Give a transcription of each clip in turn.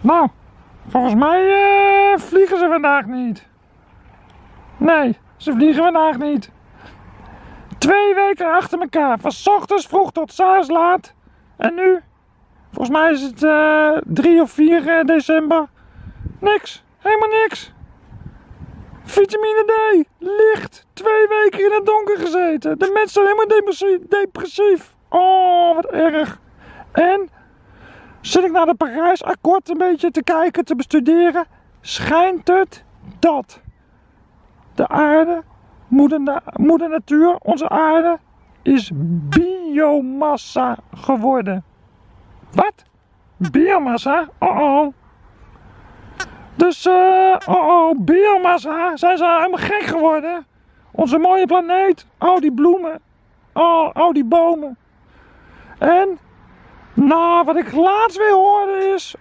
Nou, volgens mij vliegen ze vandaag niet. Nee, ze vliegen vandaag niet. 2 weken achter elkaar, van 's ochtends vroeg tot 's avonds laat. En nu, volgens mij is het 3 of 4 december. Niks, helemaal niks. Vitamine D, licht, 2 weken in het donker gezeten. De mensen zijn helemaal depressief. Oh, wat erg. En zit ik naar de Parijsakkoord een beetje te kijken, te bestuderen, schijnt het dat de aarde, moeder natuur, onze aarde, is biomassa geworden. Wat? Biomassa? Oh. Dus, biomassa, zijn ze helemaal gek geworden? Onze mooie planeet, al die bloemen, al die bomen. En, nou, wat ik laatst weer hoorde is,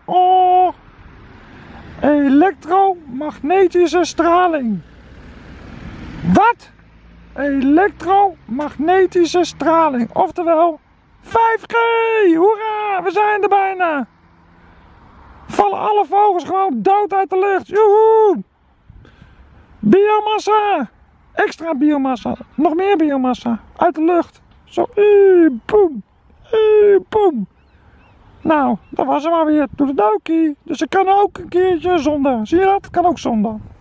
elektromagnetische straling. Wat? Elektromagnetische straling, oftewel 5G, hoera, we zijn er bijna. Vallen alle vogels gewoon dood uit de lucht, joehoe. Biomassa, extra biomassa, nog meer biomassa, uit de lucht. Zo, boem, boem. Nou, dat was hem maar weer, doe het ook. Dus ik kan ook een keertje zonder, zie je dat? Kan ook zonder.